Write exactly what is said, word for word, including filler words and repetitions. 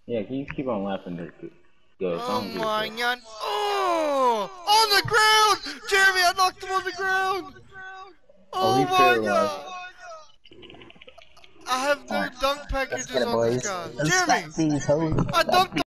Yeah, can you keep on laughing? To, to go. Oh my god. Oh! On the ground! Jeremy, I knocked him on the ground! Oh, Oh, he's my paralyzed. god! I have no Oh, dunk let's packages get it, on this boys. guy. Let's Jeremy! stack these hoes. I Stack dunked these.